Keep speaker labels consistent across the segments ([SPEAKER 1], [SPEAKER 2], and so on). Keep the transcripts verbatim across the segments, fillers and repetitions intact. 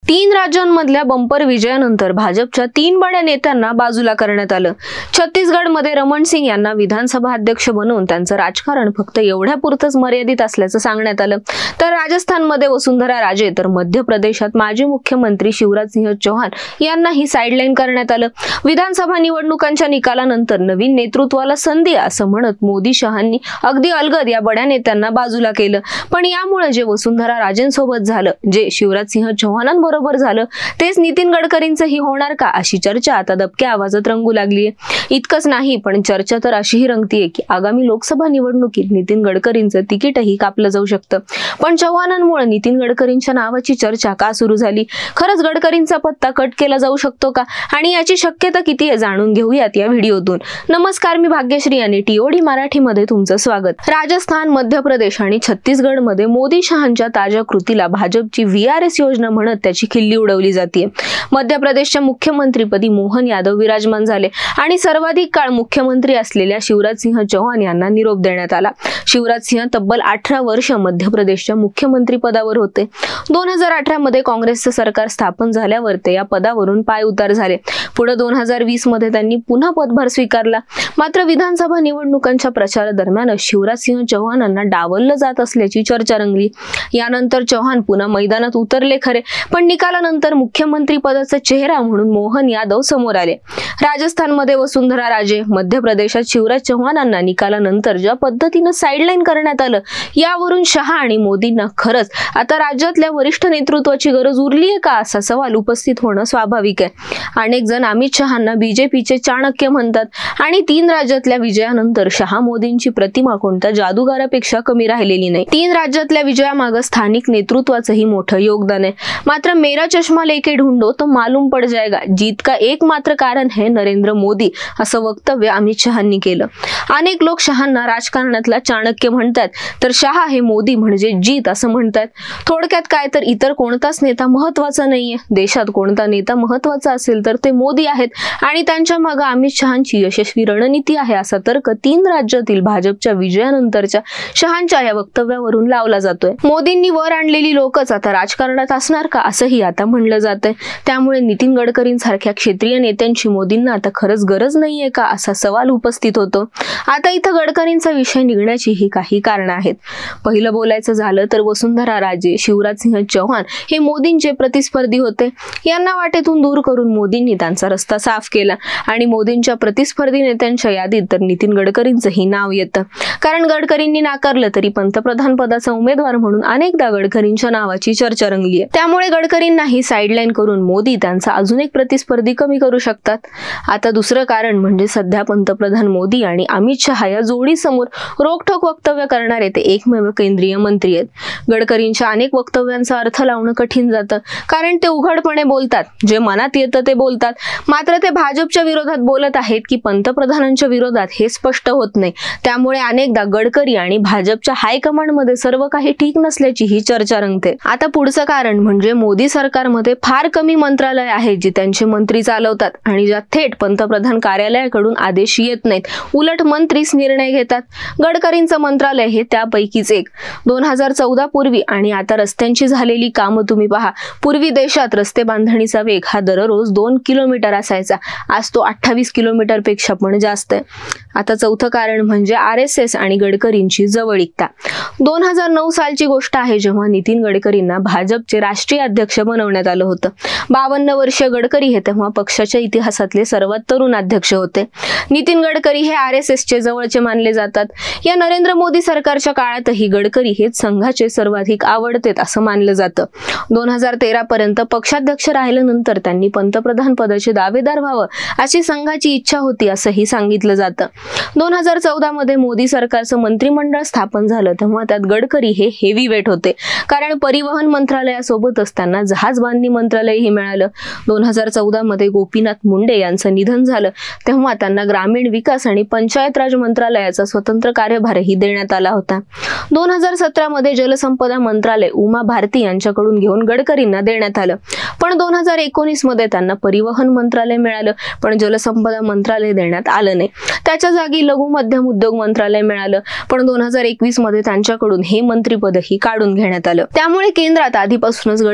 [SPEAKER 1] तीन राज्यांमधल्या बंपर विजयानंतर भाजपच्या तीन बड्या नेत्यांना बाजूला करण्यात आलं। छत्तीसगडमध्ये रमण सिंग यांना विधानसभा अध्यक्ष बनवून त्यांचं राजकारण फक्त एवढ्यापुरतच मर्यादित असल्याचं सांगण्यात आलं। तर राजस्थानमध्ये वसुंधरा राजे तर मध्य प्रदेशात माजी मुख्यमंत्री शिवराज सिंह चौहान यांनाही साइडलाईन करण्यात आलं। विधानसभा निवडणुकांच्या निकालानंतर नवीन नेतृत्वाला संधी असं म्हणत मोदी शहांनी अगदी अलगद या बड्या नेत्यांना बाजूला केलं। पण यामुळे जे वसुंधरा राजेंसोबत झालं, जे शिवराज सिंह चौहानांबरोबर बरोबर झालं, तेच नितीन गडकरींचंही होणार का अशी चर्चा आता दबक्या आवाजात रंगू लागलीये। इतकंच नाही, पण चर्चा तर अशीही रंगतीये की आगामी लोकसभा निवडणुकीत नितीन गडकरींचं तिकीटही कापलं जाऊ शकतं। पण चव्हाणांमुळे नितीन गडकरींच्या नावाची चर्चा का सुरू झाली? खरंच गडकरींचा पत्ता कट केला जाऊ शकतो का? आणि याची शक्यता किती आहे जाणून घेऊयात या व्हिडिओतून। नमस्कार, मी भाग्यश्री आणि टीओडी मराठीमध्ये तुमचं स्वागत। राजस्थान, मध्य प्रदेश आणि छत्तीसगडमध्ये मोदी शहांच्या ताज्या कृतीला भाजपची व्हीआरएस योजना म्हणत त्याची खिल्ली उडवली जाते। मध्य प्रदेशच्या मुख्यमंत्रीपदी मोहन यादव विराजमान झाले आणि सर्वाधिक काळ मुख्यमंत्री असलेल्या शिवराज सिंह चौहान यांना निरोप देण्यात आला। शिवराज सिंह तब्बल अठरा वर्ष मध्य प्रदेशच्या मुख्यमंत्री पदावर होते। दोन हजार अठरा मध्ये काँग्रेसचं सरकार स्थापन झाल्यावर ते या पदावरून पाय उतार झाले। पुढे दोन हजार वीस मध्ये त्यांनी पुन्हा पदभार स्वीकारला। मात्र विधानसभा निवडणुकांच्या प्रचारादरम्यान शिवराज सिंह चौहानांना डावललं जात असल्याची चर्चा रंगली। यानंतर चौहान पुन्हा मैदानात उतरले खरे, पण निकालानंतर मुख्यमंत्री पदाचा चेहरा म्हणून मोहन यादव समोर आले। राजस्थानमध्ये वसुंधरा राजे, मध्य प्रदेशात शिवराज चौहानांना निकालानंतर ज्या पद्धतीने साइडलाईन करण्यात आलं, यावरून शहा आणि मोदींना खरंच आता राज्यातल्या वरिष्ठ नेतृत्वाची गरज उरलीये का असा सवाल उपस्थित होणं स्वाभाविक आहे। अनेक जण अमित शहांना बीजेपीचे चाणक्य म्हणतात आणि तीन राज्यातल्या विजयानंतर शहा मोदींची प्रतिमा कोणत्या जादूगारापेक्षा कमी राहिलेली नाही। तीन राज्यातल्या विजयामागे स्थानिक नेतृत्वाचंही मोठं योगदान आहे। मात्र मेरा चष्मा लेके ढूंढो तो मालूम पड़ जाएगा, जीत का एकमात्र कारण है नरेंद्र मोदी असं वक्तव्य अमित शहांनी केलं। अनेक लोक शहांना राजकारणातला चाणक्य म्हणतात, तर शहा हे मोदी म्हणजे जीत असं म्हणतात। थोडक्यात काय, तर इतर कोणताच नेता महत्वाचा नाहीये। देशात कोणता नेता महत्वाचा असेल तर ते मोदी आहेत आणि त्यांच्या मागे अमित शहांची यशस्वी रणनीती आहे असा तर्क तीन राज्यातील भाजपच्या विजयानंतरच्या शहांच्या या वक्तव्यावरून लावला जातोय। मोदींनी वर आणलेली लोकच आता राजकारणात असणार का असंही आता म्हणलं जातंय। त्यामुळे नितीन गडकरींसारख्या क्षेत्रीय नेत्यांची मोदींना आता खरंच गरज नाहीये का असा सवाल उपस्थित होतो। आता इथं गडकरींचा विषय निघण्याची ही काही कारणं आहेत। पहिलं बोलायचं झालं तर वसुंधरा राजे, शिवराज सिंह चौहान हे मोदींचे प्रतिस्पर्धी होते। यांना वाटेतून दूर करून मोदींनी त्यांचा रस्ता साफ केला आणि मोदींच्या प्रतिस्पर्धी नेत्यांच्या यादीत तर नितीन गडकरींचंही नाव येतं। कारण गडकरींनी नाकारलं तरी पंतप्रधान पदाचा उमेदवार म्हणून अनेकदा गडकरींच्या नावाची चर्चा रंगली आहे। त्यामुळे गडकरींनाही साइडलाईन करून मोदी त्यांचा अजून एक प्रतिस्पर्धी कमी करू शकतात। आता दुसरं कारण म्हणजे सध्या पंतप्रधान मोदी आणि अमित शहा या जोडीसमोर रोखठोक वक्तव्य करणारे ते एकमेव केंद्रीय मंत्री आहेत। गडकरींच्या अनेक वक्तव्यांचा अर्थ लावणं कठीण जातं, कारण ते उघडपणे बोलतात, जे मनात येतं ते बोलतात। मात्र ते भाजपच्या विरोधात बोलत आहेत की पंतप्रधानांच्या विरोधात हे स्पष्ट होत नाही। त्यामुळे अनेकदा गडकरी आणि भाजपच्या हायकमांडमध्ये सर्व काही ठीक नसल्याची ही चर्चा रंगते। आता पुढचं कारण म्हणजे मोदी सरकारमध्ये फार कमी मंत्रालय आहेत जी त्यांचे मंत्री चालवतात आणि ज्यात थेट पंतप्रधान कार्यालयाकडून आदेश येत नाहीत, उलट मंत्रीच निर्णय घेतात। गडकरींचं मंत्रालय हे त्यापैकीच एक। दोन हजार चौदा पूर्वी आणि आता रस्त्यांची झालेली कामं तुम्ही पहा। पूर्वी देशात रस्ते बांधणीचा वेग हा दररोज दोन किलोमीटर असायचा, आज तो अठ्ठावीस किलोमीटर पेक्षा पण जास्त आहे। आता चौथं कारण म्हणजे आर एस एस आणि गडकरींची जवळीकता। दोन हजार नऊ सालची गोष्ट आहे जेव्हा नितीन गडकरींना भाजपचे राष्ट्रीय अध्यक्ष बनवण्यात आलं होतं। बावन्न वर्षीय गडकरी हे तेव्हा पक्षाच्या इतिहासातले सर्वात तरुण अध्यक्ष होते। नितीन गडकरी हे आर एस एसचे जवळचे मानले जातात। या नरेंद्र मोदी सरकारच्या काळातही गडकरी हेच संघाचे सर्वाधिक आवडतेत असं मानलं जातं। दोन हजार तेरा पर्यंत पक्षाध्यक्ष राहिल्यानंतर त्यांनी पंतप्रधान पदाचे दावेदार व्हावं अशी संघाची इच्छा होती असंही सांगितलं जातं। दोन हजार चौदा मध्ये मोदी सरकारचं मंत्रिमंडळ स्थापन झालं तेव्हा त्यात गडकरी हे हेवी वेट होते, कारण परिवहन मंत्रालयासोबतच त्यांना जहाज बांधणी मंत्रालयही मिळालं। दोन हजार चौदा मध्ये गोपीनाथ मुंडे यांचं निधन झालं तेव्हा त्यांना ग्रामीण विकास आणि पंचायत राज मंत्रालयाचा स्वतंत्र कार्यभारही देण्यात आला होता। दोन हजार सतरा मध्ये जलसंपदा मंत्रालय उमा भारती यांच्याकडून घेऊन गडकरींना देण्यात आलं, पण दोन हजार एकोणीस मध्ये त्यांना परिवहन मंत्रालय मिळालं, पण जलसंपदा मंत्रालय देण्यात आलं नाही। त्याच्या जागी लघु मध्यम उद्योग मंत्रालय मिळालं, पण दोन हजार एकवीस मध्ये त्यांच्याकडून हे मंत्रिपदही काढून घेण्यात आलं। त्यामुळे केंद्रात आधीपासूनच गडकरींना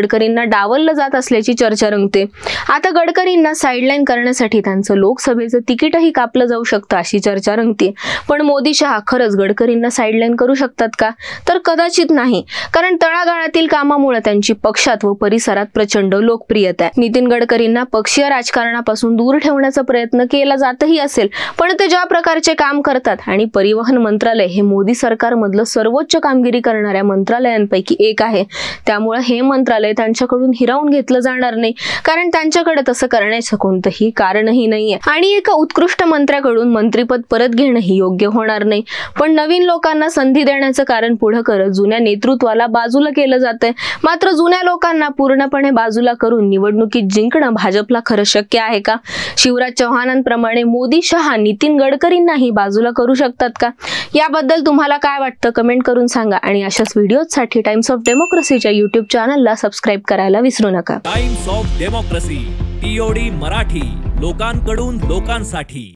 [SPEAKER 1] डावललं जात असल्याची चर्चा रंगते। आता गडकरींना साईडलाईन करण्यासाठी त्यांचं लोकसभेचं तिकीटही कापलं जाऊ शकतं अशी चर्चा रंगते। पण मोदी शहा खरंच गडकरींना साईडलाईन करू शकतात का? तर कदाचित नाही, कारण तळागाळातील कामामुळे त्यांची पक्षात व परिसरात प्रचंड लोकप्रियता आहे। नितीन गडकरींना पक्षीय राजकारणापासून दूर ठेवण्याचा प्रयत्न केला जातही असेल, पण ते ज्या प्रकारचे काम करतात आणि परिवहन मंत्रालय हे मोदी सरकारमधलं सर्वोच्च कामगिरी करणाऱ्या मंत्रालयांपैकी एक आहे, त्यामुळे हे मंत्रालय त्यांच्याकडून हिरावून घेतलं जाणार नाही, कारण त्यांच्याकडे तसं करण्याचं कोणतंही कारणही नाहीये आणि एका उत्कृष्ट मंत्र्याकडून मंत्रिपद परत घेणंही योग्य होणार नाही। पण नवीन लोकांना संधी देण्याचं कारण पुढे करत जुन्या नेतृत्वाला बाजूला केलं जातंय। मात्र जुन्या लोकांना पूर्णपणे बाजूला करून निवडणुकीत जिंकणं भाजपला खरं शक्य आहे का? शिवराज चव्हाणांप्रमाणे मोदी शहा नितीन गडकरींनाही बाजूला करू शकतात का? याबद्दल तुम्हाला काय वाटतं कमेंट करून सांगा आणि अशाच व्हिडिओसाठी टाइम्स ऑफ डेमोक्रेसीच्या यूट्यूब चॅनलला सबस्क्राईब करायला विसरू नका।
[SPEAKER 2] Times of Democracy TOD Marathi, लोकांकडून लोकांसाठी।